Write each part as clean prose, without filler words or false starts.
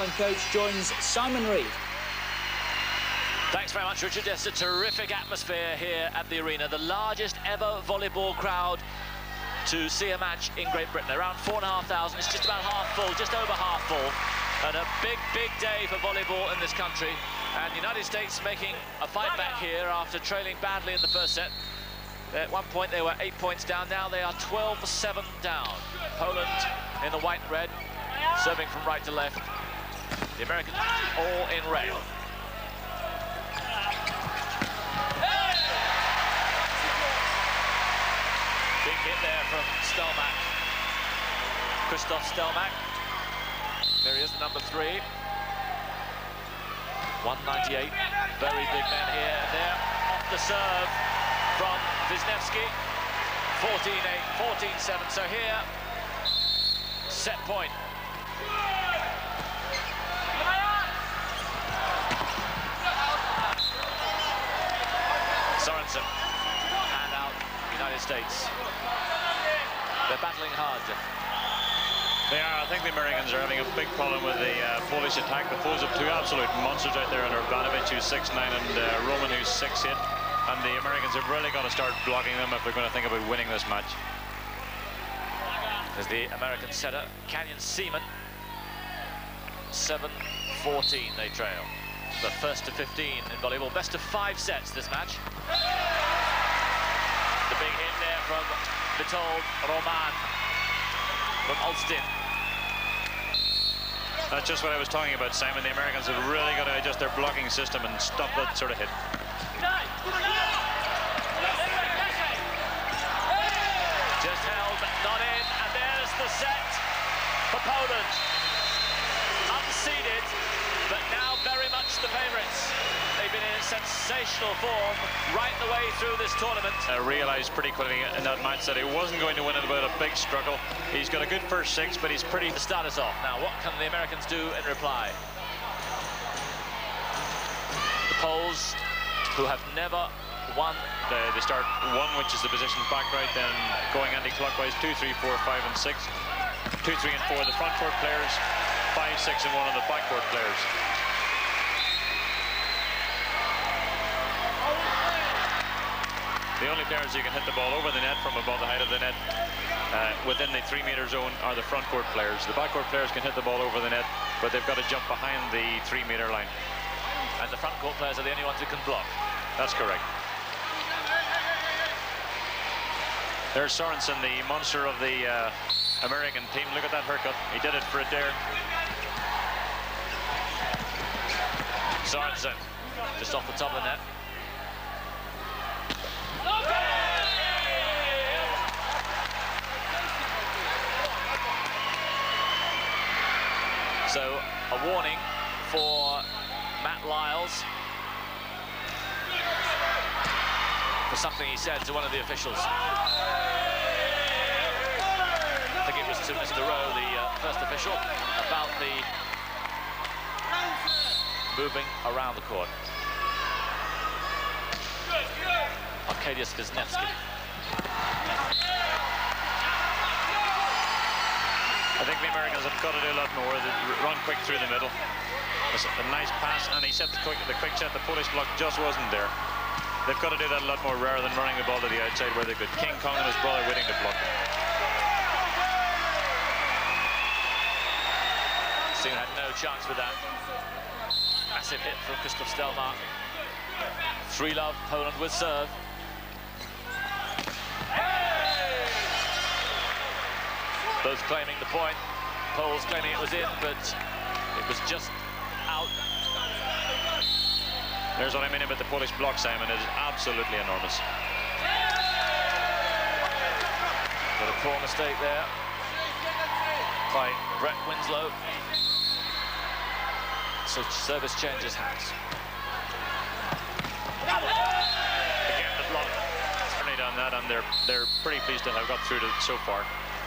Poland coach joins Simon Reed. Thanks very much, Richard. It's a terrific atmosphere here at the arena. The largest ever volleyball crowd to see a match in Great Britain. Around 4,500. It's just about half full, just over half full. And a big, big day for volleyball in this country. And the United States making a fight back here after trailing badly in the first set. At one point they were 8 points down. Now they are 12-7 down. Poland in the white and red, serving from right to left. The Americans all in red. Big hit there from Stelmach. Christoph Stelmach. There he is, the number 3. 198. Very big man here and there. Off the serve from Wisniewski. 14-8, 14-7. So here, set point. Sorensen, hand out, United States. They're battling hard. They are. I think the Americans are having a big problem with the Polish attack. The Poles have two absolute monsters out there, and Urbanovic, who's 6'9", and Roman, who's 6'8". And the Americans have really got to start blocking them if they're going to think about winning this match. There's the American setter, Canyon Seaman. 7-14 they trail. The first to 15 in volleyball. Best of 5 sets this match. The big hit there from Witold Roman from Olsztyn. That's just what I was talking about, Simon. The Americans have really got to adjust their blocking system and stop that sort of hit. Just held, not in, and there's the set for Poland. Unseeded, but now very much the favourites. They've been in sensational form right the way through this tournament. I realised pretty quickly in that match that he wasn't going to win it without a big struggle. He's got a good first 6, but he's pretty... To start us off. Now, what can the Americans do in reply? The Poles, who have never won. They start 1, which is the position back right, then going anti-clockwise, 2, 3, 4, 5, and 6. 2, 3, and 4, the front court players. 5, 6, and 1 on the back court players. The only players who can hit the ball over the net from above the height of the net within the 3-meter zone are the front court players. The back court players can hit the ball over the net, but they've got to jump behind the 3-meter line. And the front court players are the only ones who can block. That's correct. There's Sorensen, the monster of the American team. Look at that haircut. He did it for a dare. Sorensen, just off the top of the net. So, a warning for Matt Lyles for something he said to one of the officials. I think it was to Mr. Rowe, the first official, about the moving around the court. Arkadiusz Wisniewski. I think the Americans have got to do a lot more. They run quick through the middle. It's a nice pass, and he set the quick set. The Polish block just wasn't there. They've got to do that a lot more rather than running the ball to the outside where they could King Kong and his brother waiting to block. Seaman had no chance with that. Massive hit from Christoph Stelmach. 3-love, Poland with serve. Both claiming the point. Poles claiming it was in, but it was just out. There's what I mean about the Polish block, Simon. It is absolutely enormous. Got a poor mistake there by Brett Winslow. So service changes hands. Again, the block. Certainly done that, and they're pretty pleased to have got through to so far.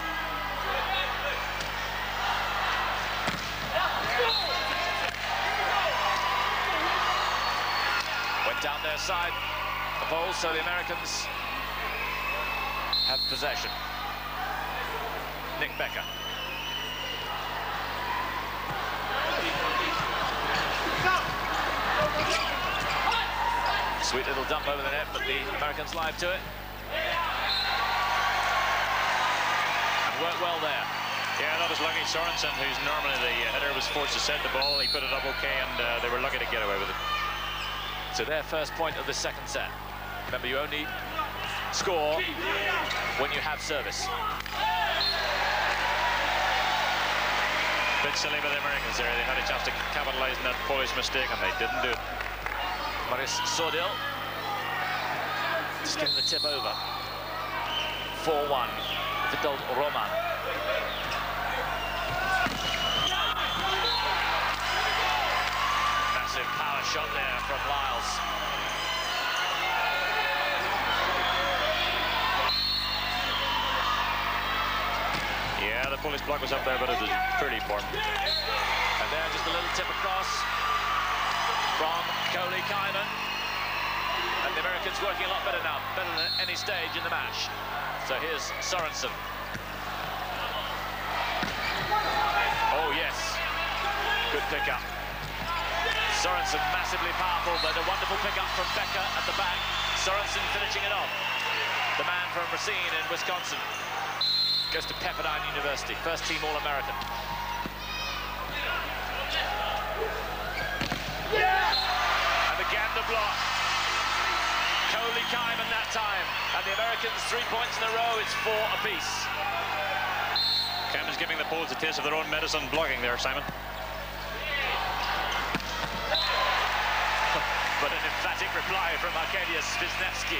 Went down their side, the Poles, so the Americans have possession. Nick Becker. Sweet little dump over the net, but the Americans live to it. And worked well there. Yeah, that was lucky. Sorensen, who's normally the hitter, was forced to set the ball. He put it up okay, and they were lucky to get away with it. So their first point of the second set. Remember, you only score when you have service. Bit silly by the Americans there. They had a chance to capitalize on that Polish mistake, and they didn't do it. Mariusz Sordil just getting the tip over. 4-1, Witold Roman. Massive power shot there from Lyles. Yeah, the Polish block was up there, but it was pretty poor. And there, just a little tip across from Kohli Kaiman. And the Americans working a lot better now, better than at any stage in the match. So here's Sorensen. Oh, yes. Good pickup. Sorensen massively powerful, but a wonderful pickup from Becker at the back. Sorensen finishing it off. The man from Racine in Wisconsin. Goes to Pepperdine University, first team All-American. And the Gander block. Kohli Kaiman that time. And the Americans 3 points in a row, it's 4 apiece. Kaiman's giving the Poles a taste of their own medicine blocking there, Simon. But an emphatic reply from Arkadiusz Wisniewski.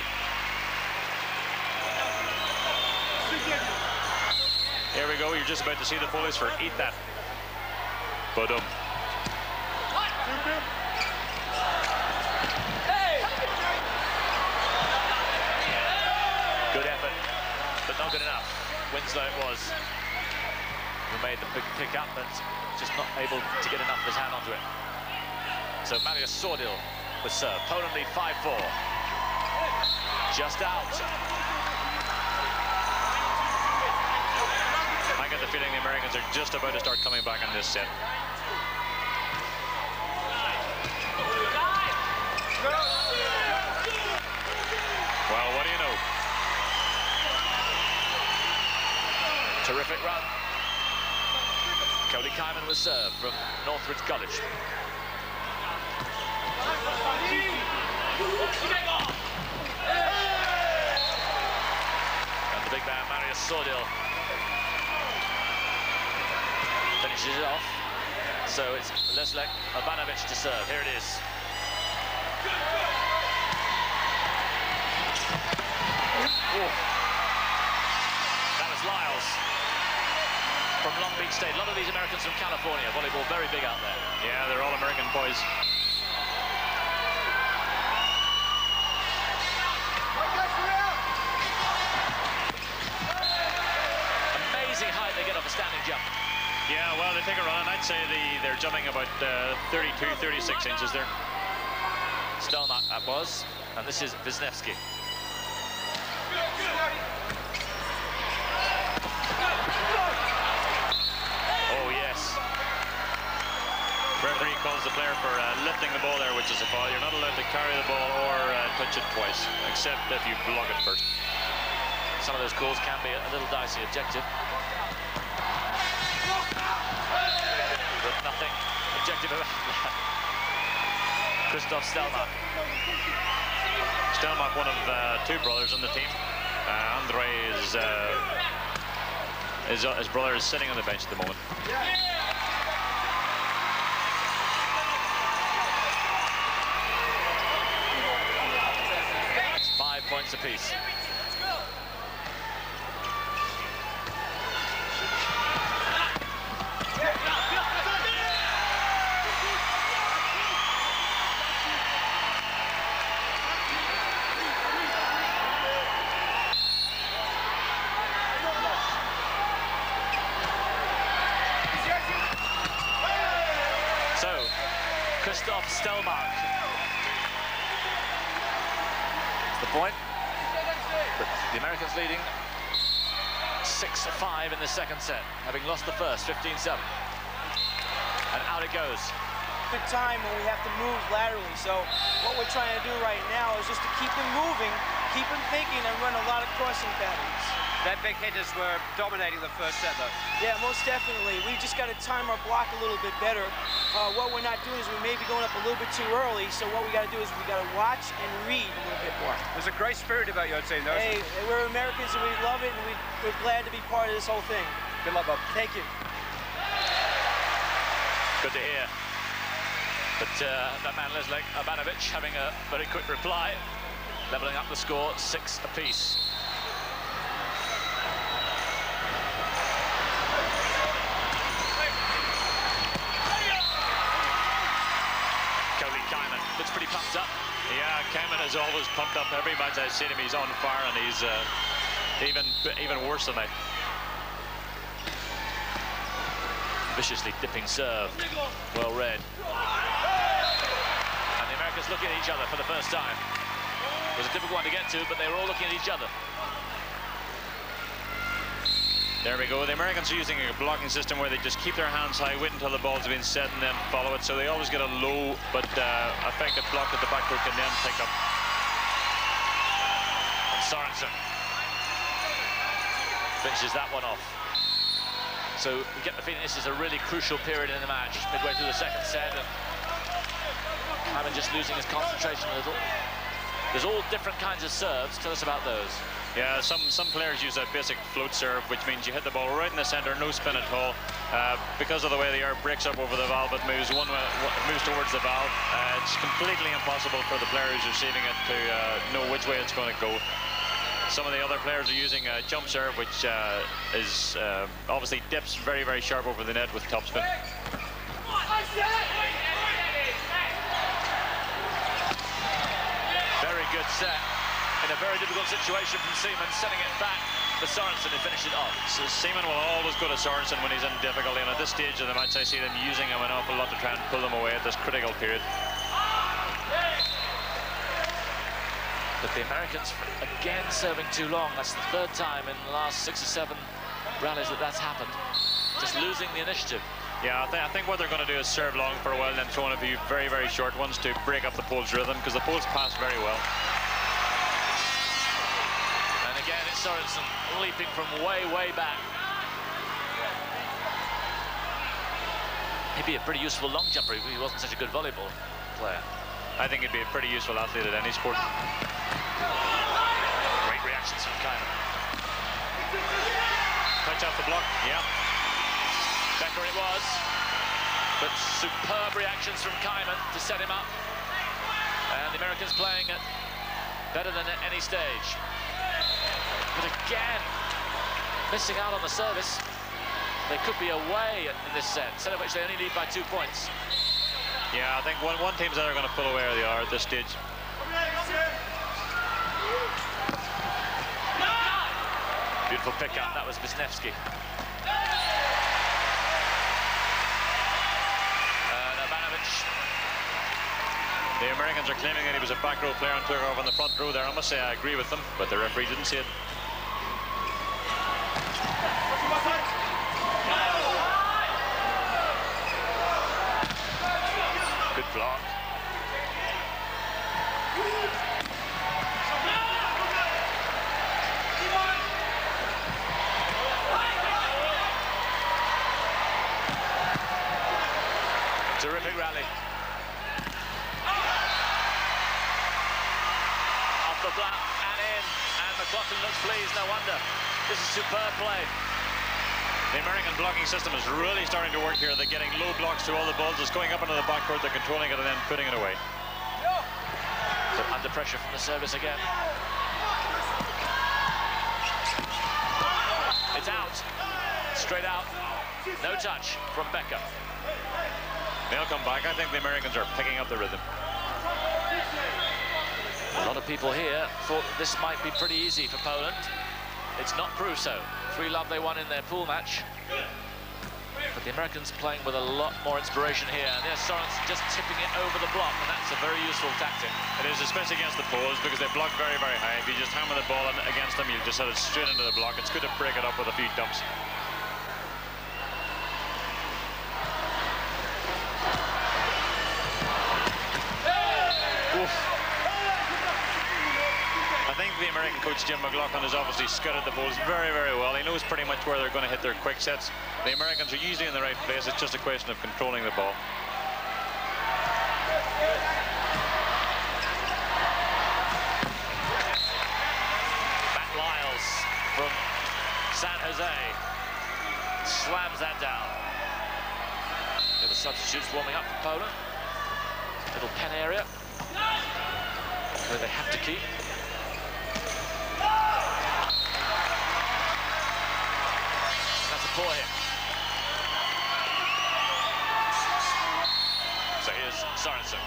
Here we go, you're just about to see the Polish for eat that. But Good effort, but not good enough. Winslow it was, who made the big pick-up, but just not able to get enough of his hand onto it. So Mariusz Sordil with serve. Poland lead 5-4. Just out. I get the feeling the Americans are just about to start coming back in this set. Well, what do you know? Terrific run. Kohli Kaiman with serve from Northridge College. And the big man, Mariusz Sordil, finishes it off. So it's Leszek Urbanović to serve. Here it is. Ooh. That was Lyles from Long Beach State. A lot of these Americans from California. Volleyball very big out there. Yeah, they're all American boys. Amazing height they get off a standing jump. Yeah, well, they take a run, and I'd say they're jumping about 32, 36 inches there. Stelmach that was, and this is Wisniewski. Oh, yes. Referee calls the player for lifting the ball there, which is a foul. You're not allowed to carry the ball or touch it twice, except if you block it first. Some of those calls can be a little dicey. Objective. But nothing objective about that. Christoph Stelmach. Stelmach, one of two brothers on the team. Andre his brother is sitting on the bench at the moment. It's 5 points apiece. Christoph Stelmach. That's the point. But the Americans leading 6-5 in the second set, having lost the first, 15-7. And out it goes. stupid time when we have to move laterally. So what we're trying to do right now is just to keep them moving, keep them thinking, and run a lot of crossing patterns. Their big hitters were dominating the first set, though. Yeah, most definitely. We just got to time our block a little bit better. What we're not doing is we may be going up a little bit too early, so what we got to do is we got to watch and read a little bit more. There's a great spirit about your team, though. Hey, we're Americans and we love it, and we're glad to be part of this whole thing. Good luck, Bob. Thank you. Good to hear. But that man Leslie Abanovic having a very quick reply, leveling up the score, 6 apiece. Looks pretty pumped up. Yeah, Kayman is always pumped up. Every match I've seen him, he's on fire, and he's even worse than that. Viciously dipping serve. Well read. And the Americans looking at each other for the first time. It was a difficult one to get to, but they were all looking at each other. There we go. The Americans are using a blocking system where they just keep their hands high, wait until the ball's been set, and then follow it. So they always get a low but effective block that the backcourt can then pick up. And Sorensen finishes that one off. So we get the feeling this is a really crucial period in the match, midway through the second set, and Kayman just losing his concentration a little. There's all different kinds of serves. Tell us about those. Yeah, some players use a basic float serve, which means you hit the ball right in the center, no spin at all. Because of the way the air breaks up over the valve, it moves moves towards the valve. It's completely impossible for the player who's receiving it to know which way it's going to go. Some of the other players are using a jump serve, which is obviously dips very, very sharp over the net with topspin. Very good set. In a very difficult situation from Seaman, sending it back for Sorensen to finish it off. So Seaman will always go to Sorensen when he's in difficulty, and at this stage of the match I see them using him an awful lot to try and pull them away at this critical period. But the Americans again serving too long. That's the third time in the last 6 or 7 rallies that that's happened. Just losing the initiative. Yeah, I think what they're going to do is serve long for a while and then throw in a few very, very short ones to break up the Poles' rhythm, because the Poles pass very well. Again, it's Sorensen leaping from way, way back. He'd be a pretty useful long jumper if he wasn't such a good volleyball player. I think he'd be a pretty useful athlete at any sport. Great reactions from Kayman. Touch off the block, yeah. Becker it was. But superb reactions from Kayman to set him up. And the Americans playing it better than at any stage. But again, missing out on the service. They could be away in this set, instead of which they only lead by 2 points. Yeah, I think one team's either going to pull away or they are at this stage. Beautiful pickup, that was Wisniewski. And Abanovic. The Americans are claiming that he was a back row player and took off on the front row there. I must say I agree with them, but the referee didn't see it. Good block. Terrific rally. Off the block and in, and McLaughlin looks pleased, no wonder. This is superb play. The American blocking system is really starting to work here. They're getting low blocks to all the balls. It's going up into the backcourt, they're controlling it and then putting it away. So under pressure from the service again. It's out. Straight out. No touch from Becker. They'll come back. I think the Americans are picking up the rhythm. A lot of people here thought that this might be pretty easy for Poland. It's not proved so. 3-love they won in their pool match. But the Americans playing with a lot more inspiration here. And there's Sorensen just tipping it over the block, and that's a very useful tactic. It is, especially against the Poles, because they block very, very high. If you just hammer the ball against them, you just hit it straight into the block. It's good to break it up with a few dumps. coach Jim McLaughlin has obviously scouted the Poles very, very well. He knows pretty much where they're going to hit their quick sets. The Americans are usually in the right place. It's just a question of controlling the ball. Matt Lyles from San Jose slams that down. The substitutes warming up for Poland. Little pen area where they have to keep. That's a poor hit. So here's Sorensen.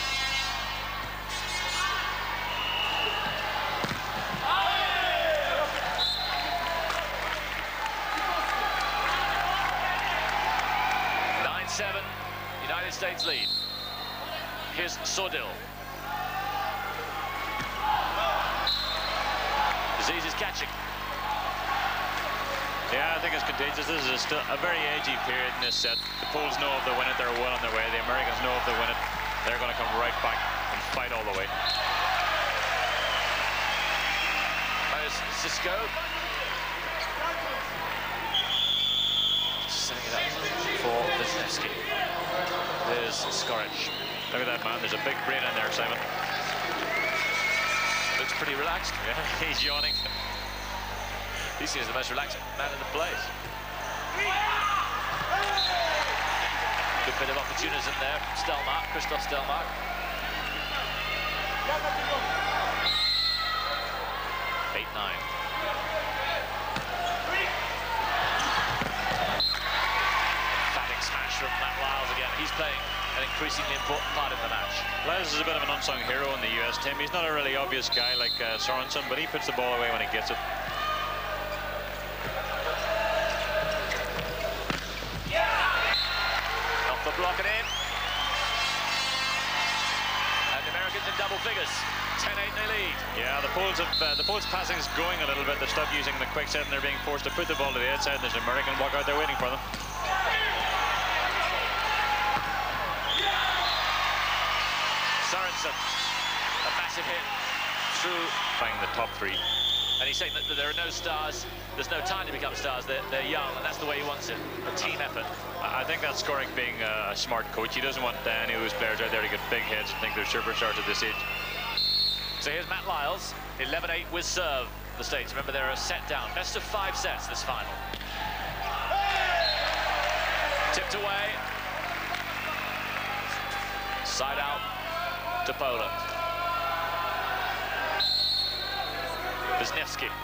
United States lead. Here's Sordil. Aziz is catching. Yeah, I think it's contagious. This is still a very edgy period in this set. The Poles know if they win it, they're well on their way. The Americans know if they win it, they're going to come right back and fight all the way. There's Cisco. Setting it up for Wisniewski. There's Skoric. Look at that man, there's a big brain in there, Simon. Looks pretty relaxed. Yeah, he's yawning. He seems the most relaxed man in the place. Good bit of opportunism there from Stelmark, Christoph Stelmark. (8-9). Emphatic smash from Matt Lyles again. He's playing an increasingly important part in the match. Lyles is a bit of an unsung hero in the US team. He's not a really obvious guy like Sorensen, but he puts the ball away when he gets it. Off the block and in. And the Americans in double figures. 10-8 they lead. Yeah, the Poles passing is going a little bit. They stopped using the quick set and they're being forced to put the ball to the outside. There's an American walk out there waiting for them. Sorensen, a massive hit through. Playing the top three. And he's saying that there are no stars, there's no time to become stars, they're young, and that's the way he wants it, a team effort. I think that's Skoric being a smart coach. He doesn't want any of those players out there to get big heads and think they're superstars at this age. So here's Matt Lyles, 11-8 with serve. The States, remember, they're a set down. Best of 5 sets this final. Tipped away. Side out to Poland. Wisniewski.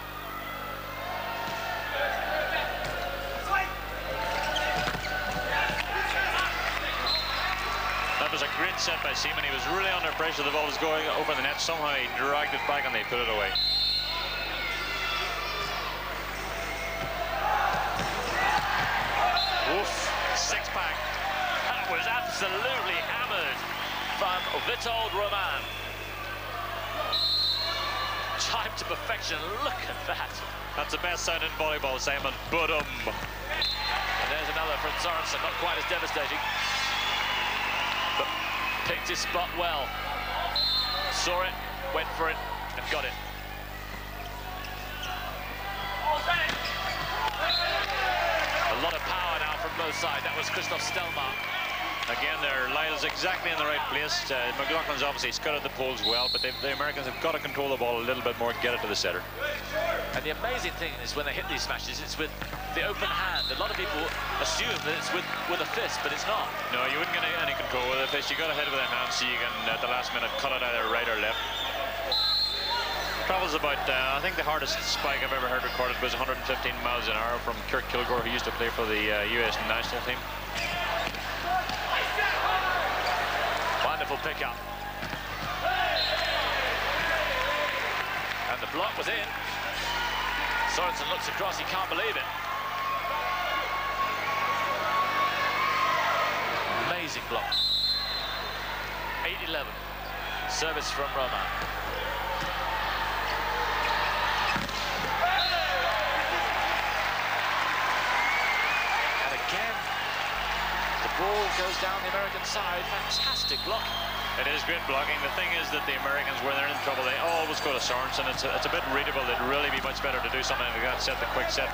That was a great set by Seaman. He was really under pressure. The ball was going over the net. Somehow he dragged it back and they put it away. Oof, six-pack. That was absolutely hammered from Witold Roman. Timed to perfection, look at that. That's the best sound in volleyball, Simon. But And there's another from Sorensen, not quite as devastating. But picked his spot well. Saw it, went for it, and got it. A lot of power now from both sides. That was Christoph Stelmark. again, Lyle's exactly in the right place. McLaughlin's obviously scouted the Poles well, but the Americans have got to control the ball a little bit more and get it to the setter. And the amazing thing is when they hit these smashes, it's with the open hand. A lot of people assume that it's with a fist, but it's not. No, you wouldn't get any control with a fist. You got to hit it with a hand so you can, at the last minute, cut it either right or left. Travels about, I think the hardest spike I've ever heard recorded was 115 miles an hour from Kirk Kilgore, who used to play for the US national team. Wonderful pickup. And the block was in. Sorensen looks across, he can't believe it. Amazing block. 8-11. Service from Roman. ball goes down the American side. Fantastic block. It is great blocking. The thing is that the Americans, when they're in trouble, they always go to Sorensen. It's a bit readable. It'd really be much better to do something like that, set the quick set.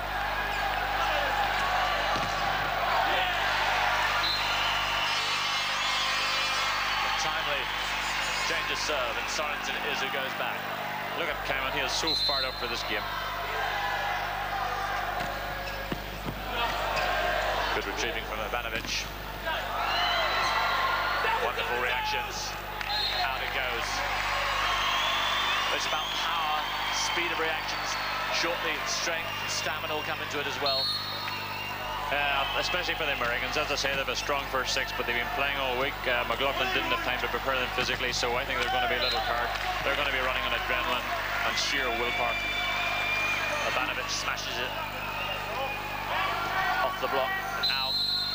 A timely change of serve, and Sorensen is who goes back. Look at Cameron. He is so fired up for this game. Good retrieving from Ivanovic. Wonderful reactions. Out it goes. It's about power, speed of reactions. Shortly, strength, stamina will come into it as well. Especially for the Americans. As I say, they have a strong first six, but they've been playing all week. McLaughlin didn't have time to prepare them physically, so I think they're going to be a little tired. They're going to be running on adrenaline and sheer willpower. Ivanovic smashes it off the block. And now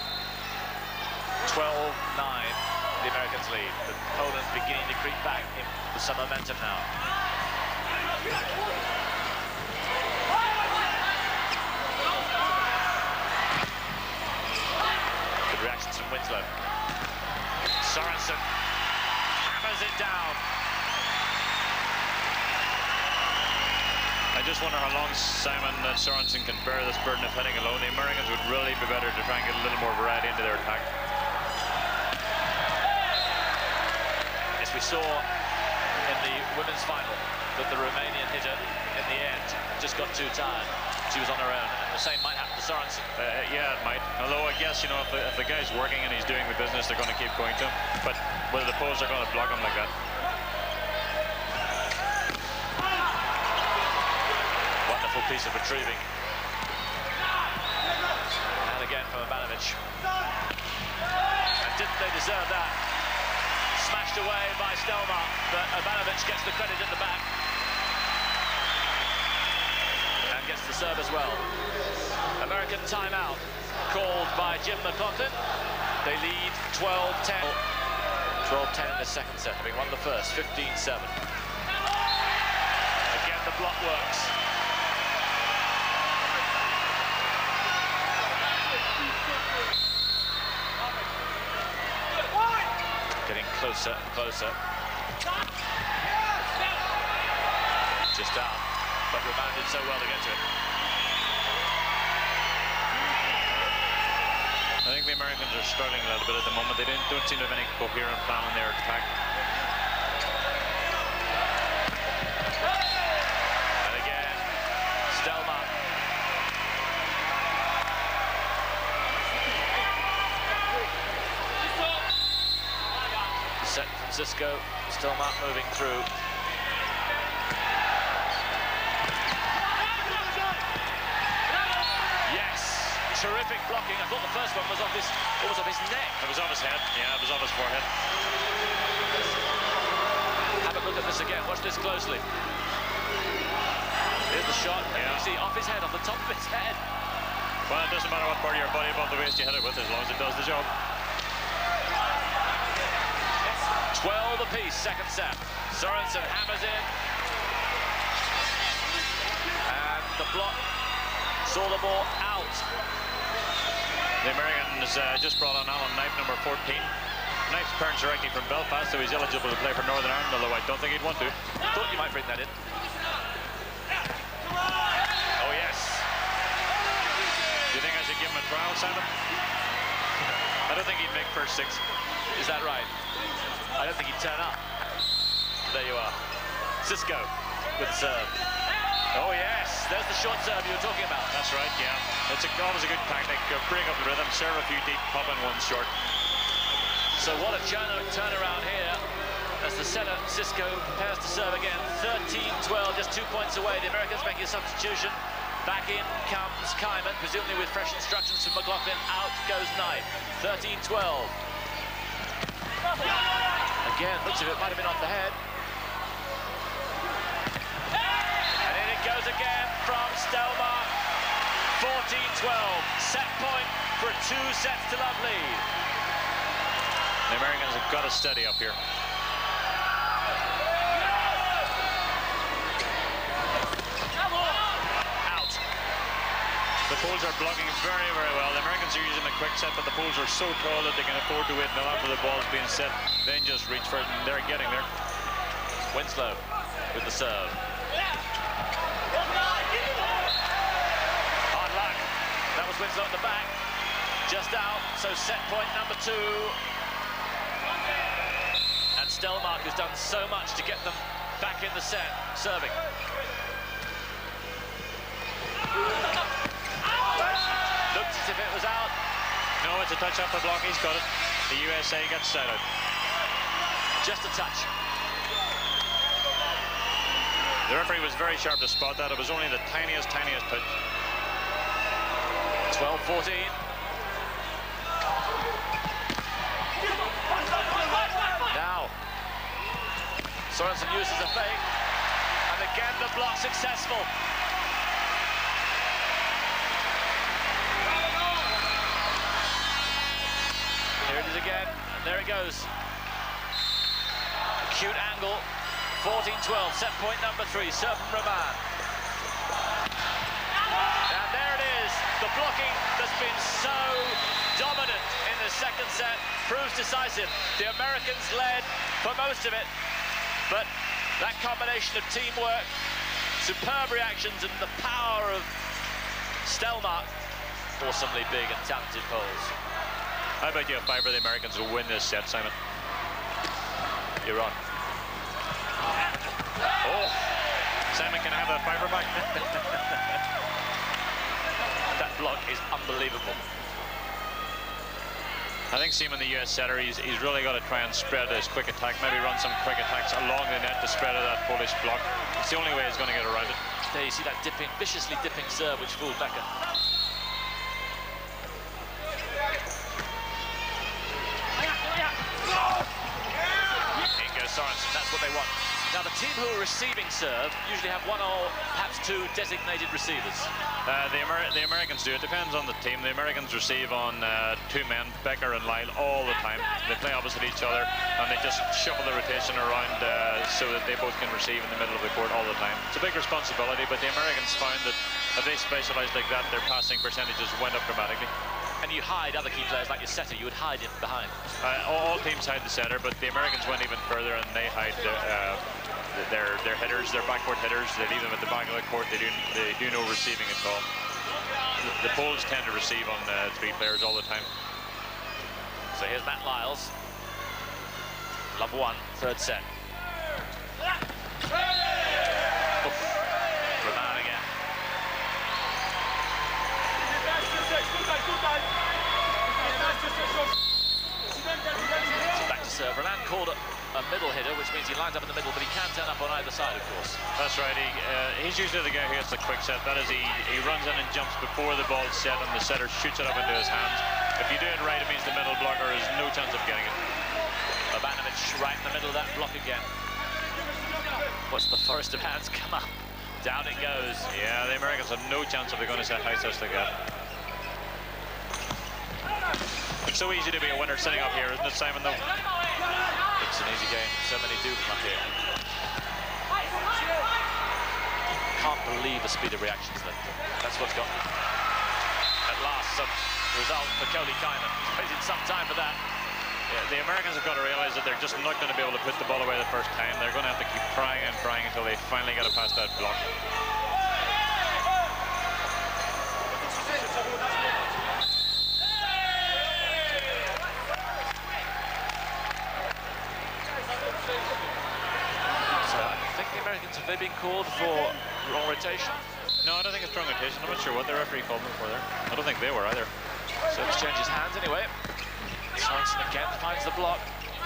12-9. The Americans lead, but Poland beginning to creep back with some momentum now. Good reactions from Winslow. Sorensen hammers it down. I just wonder how long Simon and Sorensen can bear this burden of hitting alone. The Americans would really be better to try and get a little more variety into their attack. We saw in the women's final that the Romanian hitter in the end just got too tired. She was on her own, and the same might happen to Sorensen. Yeah, it might. Although I guess, you know, if the guy's working and he's doing the business, they're going to keep going to him. But whether the poles are going to block him like that. Wonderful piece of retrieving. And again from Ivanovic. And didn't they deserve that? Smashed away by Stelmar, but Ivanovic gets the credit at the back. And gets the serve as well. American timeout called by Jim McLaughlin. They lead 12-10. 12-10 in the second set, having won the first, 15-7. Again, the block works. Getting closer and closer. Just out, but rebounded so well to get to it. I think the Americans are struggling a little bit at the moment. They don't seem to have any coherent plan in their attack. And again, Stelmar. Set from Cisco, Stelmar moving through. Yes, terrific blocking. I thought the first one was off his, almost off his neck. It was off his head. Yeah, it was off his forehead. Have a look at this again. Watch this closely. Here's the shot. And you see off his head, off the top of his head. Well, it doesn't matter what part of your body above the waist you hit it with, as long as it does the job. 12 apiece, second set. Sorensen hammers in. And the block saw the ball out. The Americans just brought on Alan Knipe, number 14. Knife's parents are actually from Belfast, so he's eligible to play for Northern Ireland, although I don't think he'd want to. Thought you might bring that in. Oh, yes. Do you think I should give him a trial, Simon? I don't think he'd make first six. Is that right? I don't think he'd turn up. There you are. Cisco with the serve. Oh, yes. There's the short serve you were talking about. That's right, yeah. It's always a good tactic. Break up the rhythm, serve a few deep, pop in one short. So what a turnaround here as the setter, Cisco, prepares to serve again. 13-12, just 2 points away. The Americans making a substitution. Back in comes Kaiman, presumably with fresh instructions from McLaughlin. Out goes Knight. 13-12. Again, looks as if it might have been off the head. And in it goes again from Stelmar. 14-12. Set point for a 2 sets to love lead. The Americans have got to steady up here. Out. The Poles are blocking very, very well. The Americans are using a quick set, but the Poles are so tall that they can afford to wait until after the ball's being set, then just reach for it, and they're getting there. Winslow with the serve. Hard luck. That was Winslow at the back. Just out, so set point number 2. And Stelmark has done so much to get them back in the set, serving. Looked as if it was out. No, it's a touch off the block. He's got it. The USA gets set out. Just a touch. The referee was very sharp to spot that. It was only the tiniest touch. 12-14. Now, Sorensen uses a fake. And again, the block successful. Here it is again, and there it goes. Acute angle, 14-12, set point number 3, serve from Roman. And there it is, the blocking that's been so dominant in the second set proves decisive. The Americans led for most of it, but that combination of teamwork, superb reactions, and the power of Stelmark, awesomely big and talented Poles. How about you, 5 for the Americans will win this set, Simon? You're on. Oh, Simon can I have a 5 back. That block is unbelievable. I think Seaman, the US setter, he's really got to try and spread his quick attack, maybe run some quick attacks along the net to spread out that Polish block. It's the only way he's going to get around it. There you see that viciously dipping serve which fooled Becker. Sorensen, that's what they want. Now, the team who are receiving serve usually have 1 or perhaps 2 designated receivers. The Americans do. It depends on the team. The Americans receive on 2 men, Becker and Lyle, all the time. They play opposite each other, and they just shuffle the rotation around so that they both can receive in the middle of the court all the time. It's a big responsibility, but the Americans found that if they specialised like that, their passing percentages went up dramatically. And you hide other key players like your setter, you would hide him behind. All teams hide the setter, but the Americans went even further and they hide their hitters, their backcourt hitters. They leave them at the back of the court. They do no receiving at all. The Poles tend to receive on 3 players all the time. So here's Matt Lyles. Love 1, 3rd set. Oof. Roman again. Back to serve. Roman called a middle hitter, which means he lines up in the middle, but he can turn up on either side, of course. That's right. He's usually the guy who gets the quick set. That is, he runs in and jumps before the ball's set, and the setter shoots it up into his hands. If you do it right, it means the middle blocker has no chance of getting it. Ivanovic right in the middle of that block again. What's the forest of hands come up? Down it goes. Yeah, the Americans have no chance if they're going to set high sets like that. It's so easy to be a winner sitting up here, isn't it, Simon, though? It's an easy game. So many do from up here. Can't believe the speed of reactions there. That's what's got me. At last, some result for Cody Kynan. He's waited some time for that. Yeah, the Americans have got to realise that they're just not going to be able to put the ball away the first time. They're going to have to keep trying and trying until they finally get it past that block. So I think the Americans, have they been called for wrong rotation? No, I don't think it's strong rotation. I'm not sure what the referee called them for there. I don't think they were either. So it's changes hands anyway. Sorensen again finds the block.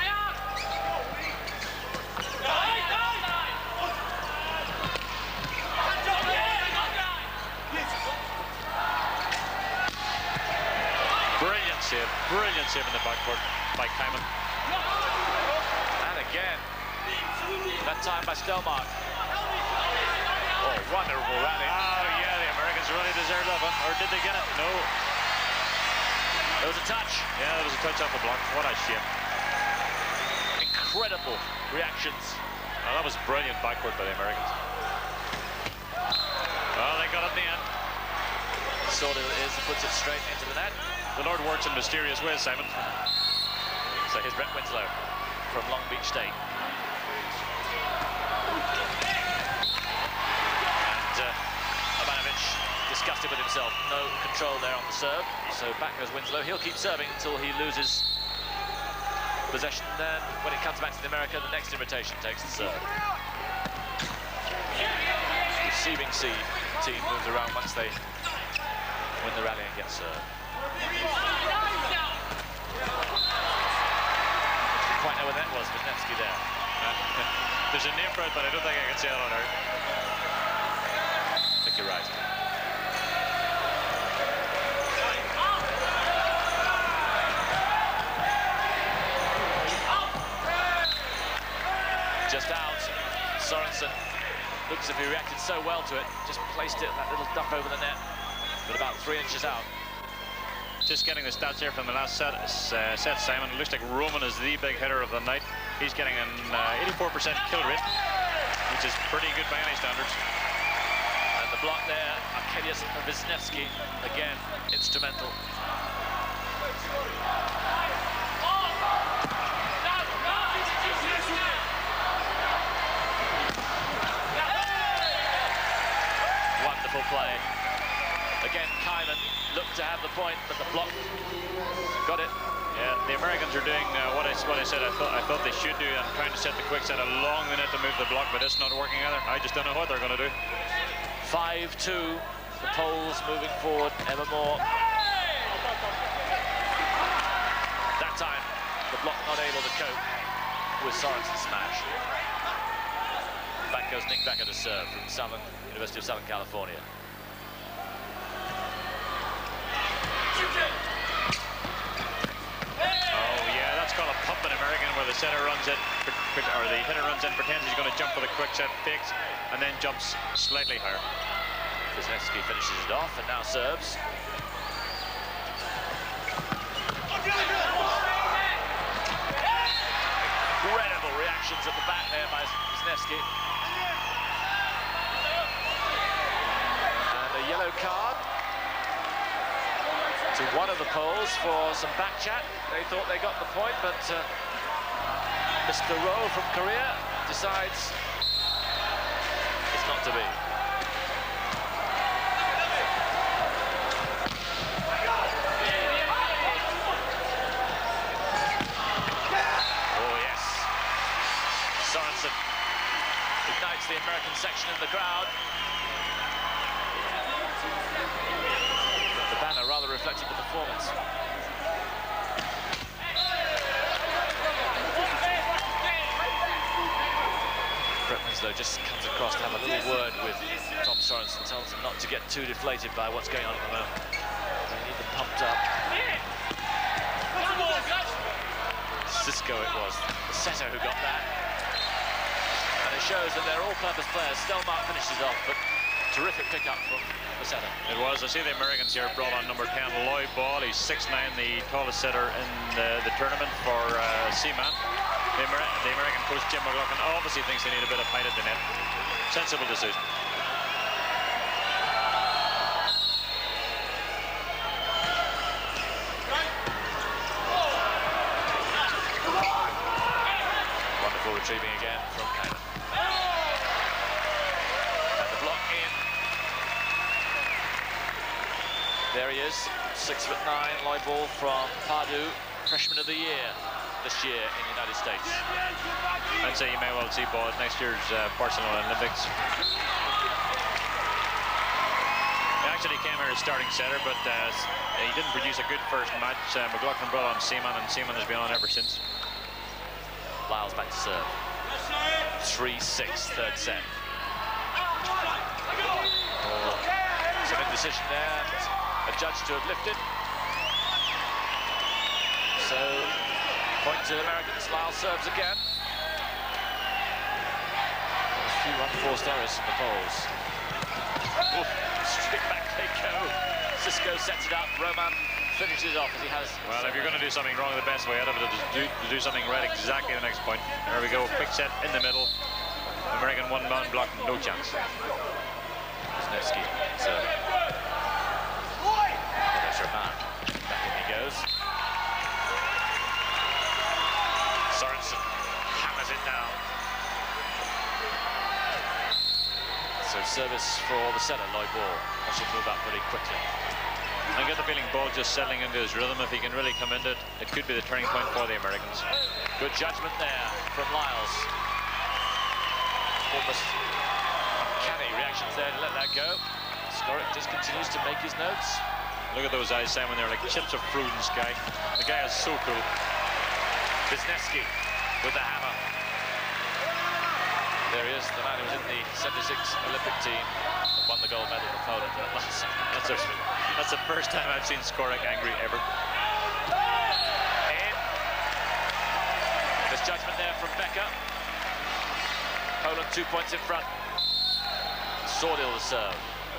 Brilliant save in the backcourt by Kyman. And again, that time by Stelmark. Oh, wonderful rally. Oh, yeah, the Americans really deserved that one. Or did they get it? No. There was a touch. Yeah, there was a touch off the block. What a shame. Incredible reactions. Oh, that was brilliant backcourt by the Americans. Well, they got it in the end. Sort of is, puts it straight into the net. The Lord works in mysterious ways, Simon. So here's Brett Winslow from Long Beach State. And Ivanovic disgusted with himself. No control there on the serve. So back goes Winslow. He'll keep serving until he loses possession. Then when it comes back to the America, the next invitation takes the serve. The receiving team moves around once they win the rally and get served. Didn't quite know where that was, Wisniewski there. There's a name for it, but I don't think I can say it on air. I think you're right. Just out. Sorensen looks as if he reacted so well to it. Just placed it, that little duck over the net, but about 3 inches out. Just getting the stats here from the last set, Simon. It looks like Roman is the big hitter of the night. He's getting an 84% kill rate, which is pretty good by any standards. And the block there, Arkadiusz Wisniewski, again, instrumental. Wonderful play. Again, Kaiman looked to have the point, but the block got it. Yeah, the Americans are doing what I said I thought they should do. I'm trying to set the quick set along the net to move the block, but it's not working either. I just don't know what they're going to do. 5-2. The Poles moving forward ever more. That time, the block not able to cope with Sorensen's smash. Back goes Nick Becker to serve from University of Southern California. Oh yeah, that's called a pump in American, where the setter runs in, or the hitter runs in, pretends he's going to jump for the quick set, fakes, and then jumps slightly higher. Wisniewski finishes it off and now serves. Incredible reactions at the back there by Wisniewski. And a yellow card to one of the Poles for some back chat. They thought they got the point, but Mr. Rowe from Korea decides it's not to be. Oh yes, Sorensen ignites the American section in the crowd. The banner rather reflected the performance. Brett Winslow just comes across to have a little word with Tom Sorensen, tells him not to get too deflated by what's going on at the moment. They need them pumped up. Cisco it was, the setter who got that. And it shows that they're all-purpose players. Stelmark finishes off, but terrific pickup from the setter. It was. I see the Americans here brought on number 10, Lloyd Ball. He's 6'9", the tallest setter in the tournament for Seaman. The American coach, Jim McLaughlin, obviously thinks they need a bit of height at the net. Sensible decision. Wonderful retrieving again from Kaiman. And the block in. There he is, 6'9", Lloyd Ball from Purdue, freshman of the year this year in the United States. I'd say you may well see Ball at next year's Barcelona Olympics. He actually came here as starting setter, but he didn't produce a good first match. McLaughlin brought on Seaman, and Seaman has been on ever since. Lyles back to serve. 3-6, third set. Oh, some indecision there, a judge to have lifted. So, point to the Americans. Lyles serves again. A few unforced errors from the Poles. Ooh, straight back they go. Cisco sets it up. Roman finishes off as he has. Well, if you're going to do something wrong, the best way out of it is to do something right exactly the next point. There we go. Quick set in the middle. American one-man block, no chance. Wisniewski serving. Sorensen hammers it down. So service for the setter, Lloyd Ball. That should move up pretty quickly. I get the feeling Ball just settling into his rhythm. If he can really come into it, it could be the turning point for the Americans. Good judgment there from Lyles. Almost uncanny reactions there to let that go. Skorek just continues to make his notes. Look at those eyes, Simon. They're like chips of fruit in the sky. The guy is so cool. Wisniewski with the hammer. There he is, the man who was in the 76 Olympic team that won the gold medal for Poland at last. That's the first time I've seen Skorek angry ever. In. Misjudgment there from Becker. Poland 2 points in front. Sordil the serve.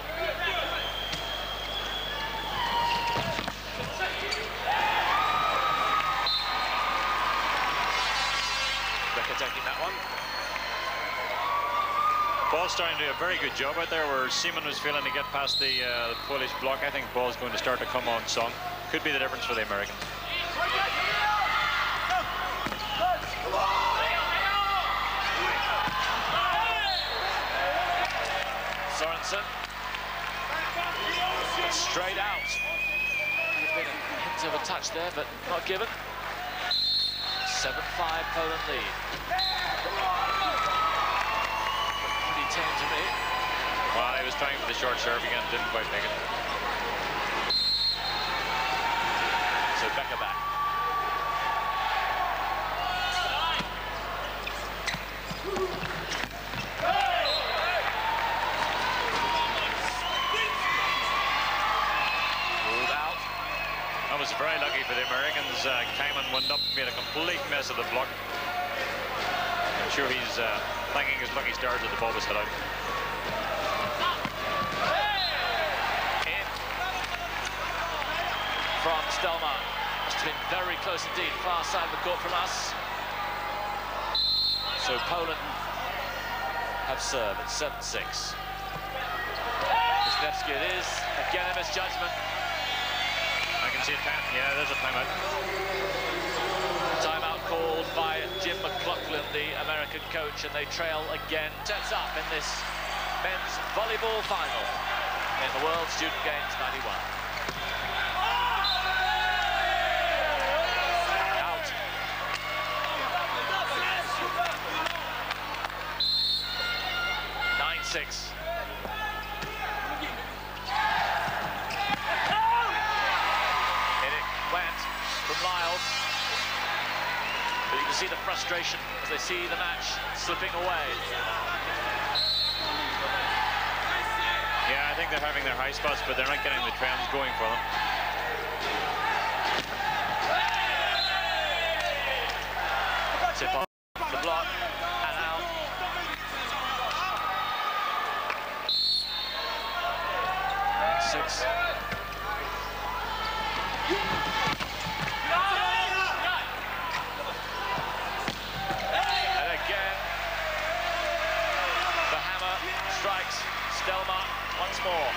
Becker taking that one. Ball's starting to do a very good job out there where Seaman was failing to get past the Polish block. I think Ball's going to start to come on song. Could be the difference for the Americans. Sorensen. Straight out. Could have been a hint of a touch there, but not given. 7-5 Poland lead. Pretty tame to me. Well, he was trying for the short serve again, didn't quite make it. So Becker back. Ruled out. That was very lucky for the Americans. Kaiman wound up, made a complete mess of the block. I'm sure he's thanking his lucky stars that the ball was hit out. In from Stelmar. Must have been very close indeed, far side of the court from us. So Poland have served at 7-6. Wisniewski it is. Again a misjudgment. I can see a time. Yeah, there's a timeout. Timeout called by Jim McLaughlin, the American coach, and they trail again. Sets up in this men's volleyball final in the World Student Games 91. Out. Six. And it went from Lyles. But you can see the frustration as they see the match slipping away. Yeah, I think they're having their high spots, but they're not getting the trends going for them. Tip off the block and out. Six. And again, the hammer strikes Stelmar once more.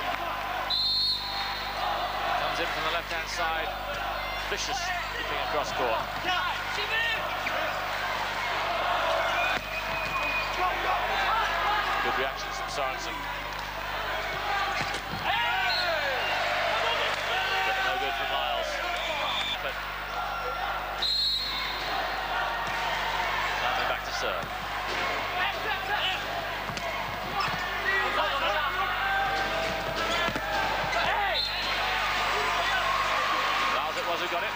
Comes in from the left-hand side. Vicious keeping across court. Good reactions from Sorensen. But no good from Lyles. But finally back to serve. Lyles it was who got it.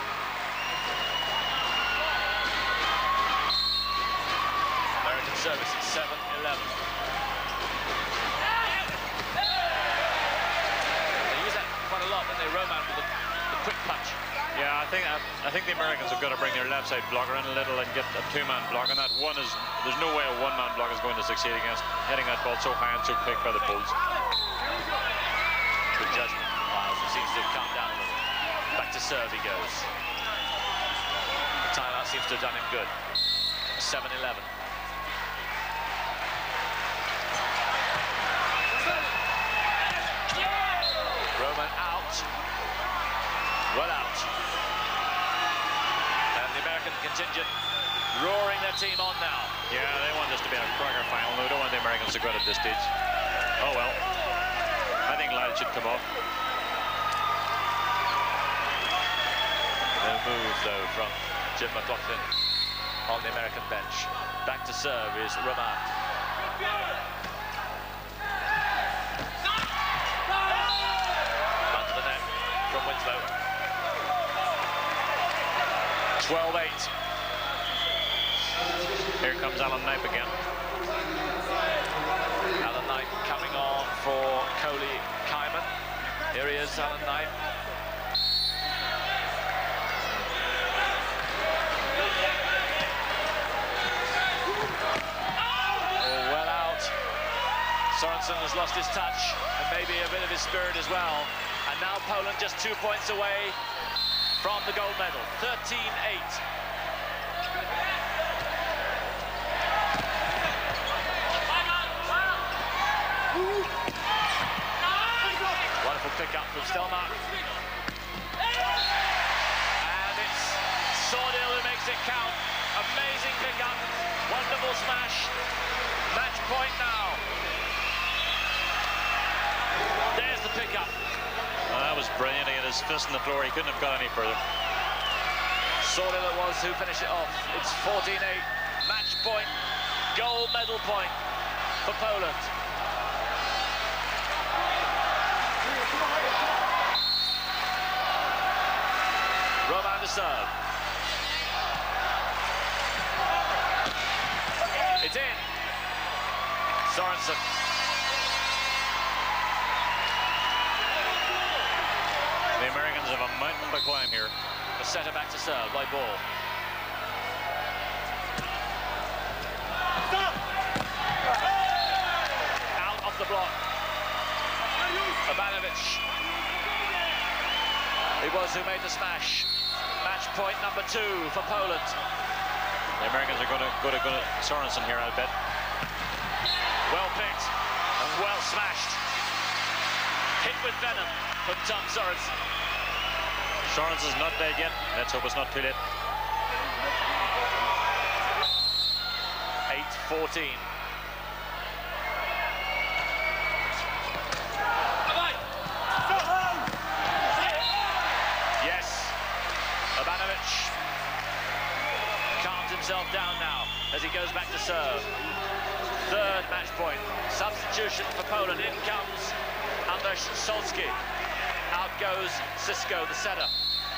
American service at 7-11. A lot when they Roman with the quick punch. Yeah, I think the Americans have got to bring their left side blocker in a little and get a two-man block, and that one is, there's no way a one-man block is going to succeed against hitting that ball so high and so quick by the poles. Good judgment from Lyles, who seems to have calmed down a little. Back to serve he goes. The timeout seems to have done him good. 7-11. Roman out. Well out. And the American contingent roaring their team on now. Yeah, they want this to be a cracker final. They don't want the Americans to go out at this stage. Oh well. I think Lyle should come off. No move though from Jim McLaughlin on the American bench. Back to serve is Roman. Under the net from Winslow. 12-8. Here comes Alan Knipe again. Alan Knipe coming on for Coley Kyman. Here he is, Alan Knipe. Well out. Sorensen has lost his touch and maybe a bit of his spirit as well. And now Poland just 2 points away from the gold medal. 13-8. Wonderful pick-up from Stelmach. And it's Sordil who makes it count. Amazing pick-up. Wonderful smash. Match point now. There's the pick-up. Well, that was brilliant. He had his fist on the floor. He couldn't have got any further. Sordil it was who finished it off. It's 14-8. Match point. Gold medal point for Poland. Roman to serve. It's in. Sorensen. The Americans have a mountain to climb here. The setter back to serve by Ball. Out off the block. Ivanovic. He was who made the smash. Match point number 2 for Poland. The Americans are going to go to Sorensen here, I bet. Well picked and well smashed. Hit with venom from Tom Sorensen. Sorensen's not dead yet. Let's hope it's not too late. 8-14. Yes, Ivanovic calms himself down now as he goes back to serve. Third match point. Substitution for Poland. In comes Anders Solski. Out goes Cisco, the setter.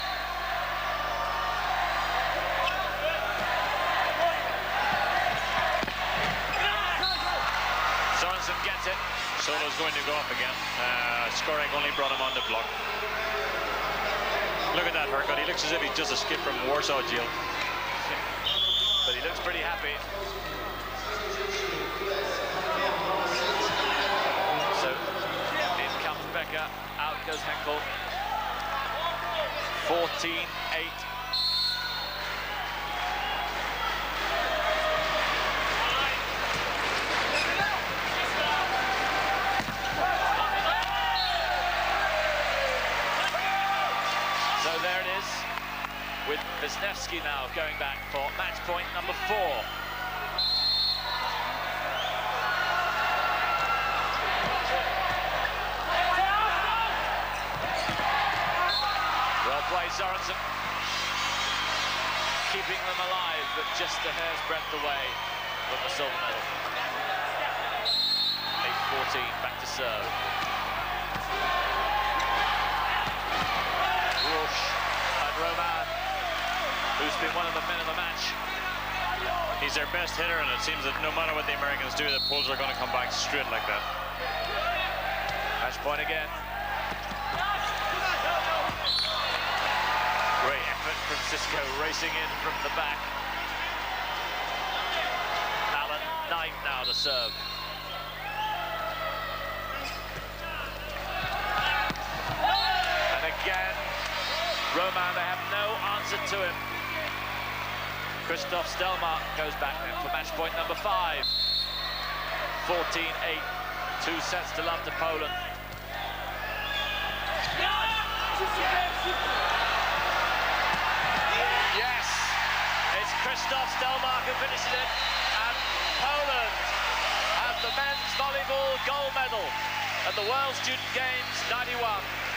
Sorensen gets it. Solo's going to go up again. Skorek only brought him on the block. Look at that haircut. He looks as if he just escaped from Warsaw jail. But he looks pretty happy. So in comes Becker, out goes Henkel. 14-8. So there it is, with Wisniewski now going back for match point number 4. Well played, Sorensen. Keeping them alive, but just a hair's breadth away from the silver medal. 8-14, back to serve. Walsh and Roman, who's been one of the men of the match. He's their best hitter, and it seems that no matter what the Americans do, the Poles are going to come back straight like that. Match point again. Great effort from Cisco, racing in from the back. Alan Knipe now to serve. And again, Roman, they have no answer to him. Christoph Stelmach goes back then for match point number 5. 14-8, 2 sets to love to Poland. Yes, it's Krzysztof Stelmach who finishes it, and Poland have the men's volleyball gold medal at the World Student Games '91.